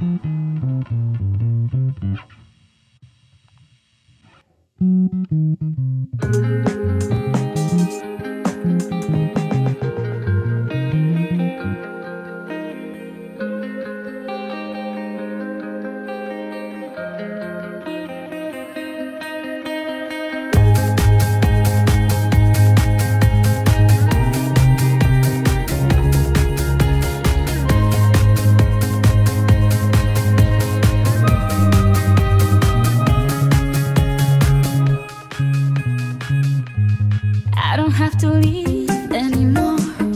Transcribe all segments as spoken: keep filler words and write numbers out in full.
I don't have to leave anymore.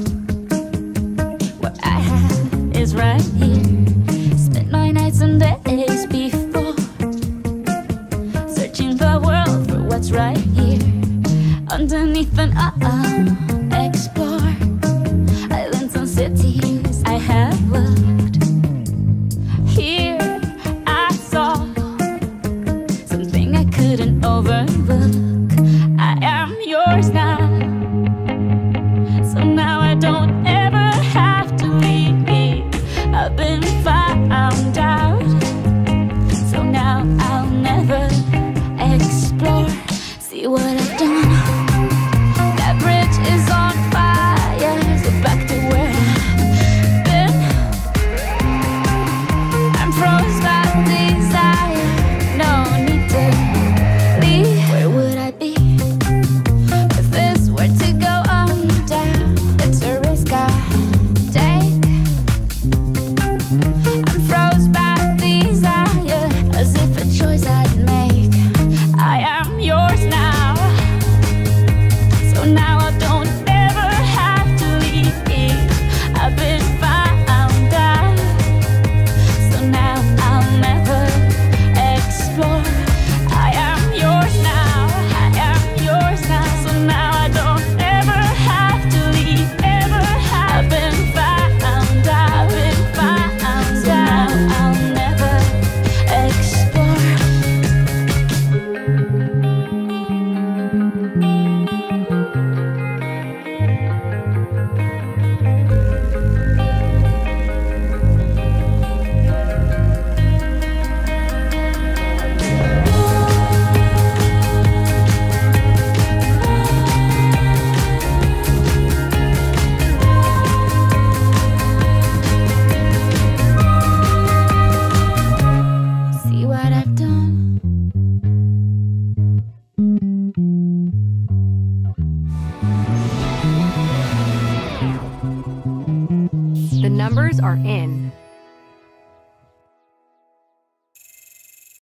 What I have is right here. Spent my nights and days before, searching the world for what's right here. Underneath an arm, explore islands and cities I have loved. Here I saw something I couldn't overlook. I am yours now, so now I don't ever have to leave. I've been found out, so now I'll never explore. See what I've done? That bridge is on fire, so back to where I've been. I'm frozen by desire, no need to leave. Where would I be if this were to go under? It's a risk I take. I'm frozen by desire, as if a choice I'd make. I am yours now, so now I don't ever have to leave. I've been found out, so now I'll never explore. I am yours now, I am yours now, so now I don't ever have to leave, ever have. I've been found out, been found out, so now I'll never explore. See what I've done? The numbers are in.